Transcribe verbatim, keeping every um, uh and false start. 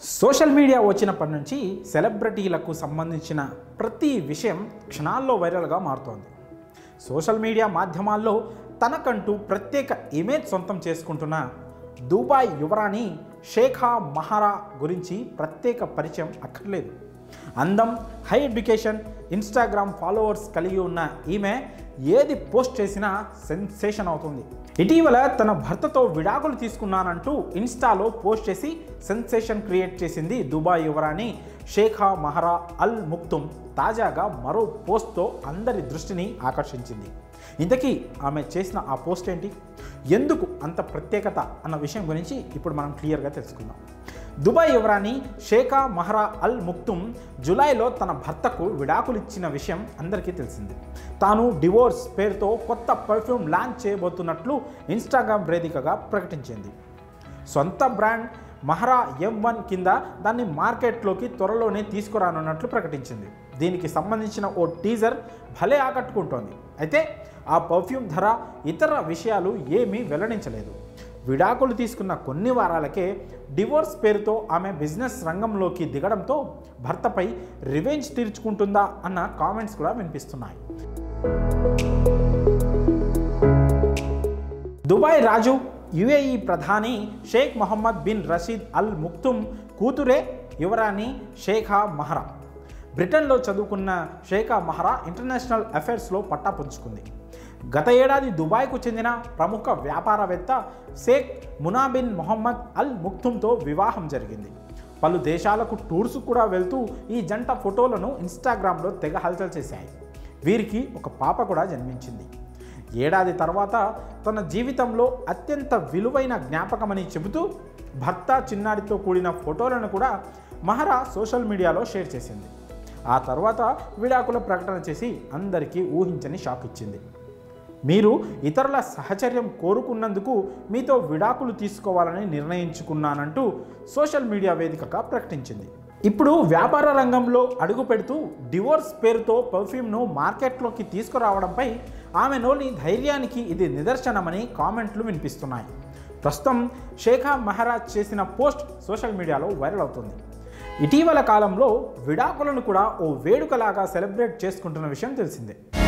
Social media వచ్చినప్పటి నుంచి సెలబ్రిటీలకు సంబంధించిన ప్రతి విషయం క్షణాల్లో వైరల్గా మారుతోంది. సోషల్ మీడియా మాధ్యమాల్లో తనకంటూ ప్రత్యేక ఇమేజ్ సొంతం చేసుకుంటున్న దుబాయ్ యువరాణి షేఖా మహరా గురించి ప్రత్యేక పరిచయం అక్కర్లేదు. అందం, హై ఎడ్యుకేషన్, ఇన్స్టాగ్రామ్ ఫాలోవర్స్ కలిగి ఉన్న ఈమె ఏది పోస్ట్ చేసినా సెన్సేషన్ అవుతుంది. ఇటీవల తన భర్తతో విడాకులు తీసుకున్నానంటూ ఇన్స్టాలో పోస్ట్ చేసి సెన్సేషన్ క్రియేట్ చేసింది దుబాయ్ యువరాణి షేఖా మహరా అల్ ముక్తుమ్. తాజాగా మరో పోస్ట్తో అందరి దృష్టిని ఆకర్షించింది. ఇంతకీ ఆమె చేసిన ఆ పోస్ట్ ఏంటి, ఎందుకు అంత ప్రత్యేకత అన్న విషయం గురించి ఇప్పుడు మనం క్లియర్గా తెలుసుకుందాం. దుబాయ్ యువరాణి షేఖా మహరా అల్ ముక్తుమ్ జూలైలో తన భర్తకు విడాకులు ఇచ్చిన విషయం అందరికీ తెలిసింది. తాను డివోర్స్ పేరుతో కొత్త పర్ఫ్యూమ్ లాంచ్ చేయబోతున్నట్లు ఇన్స్టాగ్రామ్ వేదికగా ప్రకటించింది. సొంత బ్రాండ్ మహరా ఎం వన్ కింద దాన్ని మార్కెట్లోకి త్వరలోనే తీసుకురానున్నట్లు ప్రకటించింది. దీనికి సంబంధించిన ఓ టీజర్ భలే ఆకట్టుకుంటోంది. అయితే ఆ పర్ఫ్యూమ్ ధర, ఇతర విషయాలు ఏమీ వెల్లడించలేదు. విడాకులు తీసుకున్న కొన్ని వారాలకే డివోర్స్ పేరుతో ఆమె బిజినెస్ రంగంలోకి దిగడంతో భర్తపై రివెంజ్ తీర్చుకుంటుందా అన్న కామెంట్స్ కూడా వినిపిస్తున్నాయి. దుబాయ్ రాజు, యుఏఈ ప్రధాని Sheikh Mohammed bin Rashid Al Maktoum కూతురే యువరాణి షేఖా మహరా. బ్రిటన్లో చదువుకున్న షేఖా మహరా ఇంటర్నేషనల్ అఫైర్స్లో పట్టా పుంజుకుంది. గత ఏడాది దుబాయ్కు చెందిన ప్రముఖ వ్యాపారవేత్త Sheikh Mana bin Mohammed Al ముక్తుమ్తో వివాహం జరిగింది. పలు దేశాలకు టూర్స్ కూడా వెళ్తూ ఈ జంట ఫోటోలను ఇన్స్టాగ్రామ్లో తెగ హల్చల్ చేశాయి. వీరికి ఒక పాప కూడా జన్మించింది. ఏడాది తర్వాత తన జీవితంలో అత్యంత విలువైన జ్ఞాపకమని చెబుతూ భర్త చిన్నారితో కూడిన ఫోటోలను కూడా మహరా సోషల్ మీడియాలో షేర్ చేసింది. ఆ తర్వాత విడాకుల ప్రకటన చేసి అందరికీ ఊహించని షాక్ ఇచ్చింది. మీరు ఇతరుల సహచర్యం కోరుకున్నందుకు మీతో విడాకులు తీసుకోవాలని నిర్ణయించుకున్నానంటూ సోషల్ మీడియా వేదికగా ప్రకటించింది. ఇప్పుడు వ్యాపార రంగంలో అడుగు పెడుతూ డివోర్స్ పేరుతో పర్ఫ్యూమ్ను మార్కెట్లోకి తీసుకురావడంపై ఆమెలోని ధైర్యానికి ఇది నిదర్శనమని కామెంట్లు వినిపిస్తున్నాయి. ప్రస్తుతం షేఖా మహరా చేసిన పోస్ట్ సోషల్ మీడియాలో వైరల్ అవుతుంది. ఇటీవల కాలంలో విడాకులను కూడా ఓ వేడుకలాగా సెలబ్రేట్ చేసుకుంటున్న విషయం తెలిసిందే.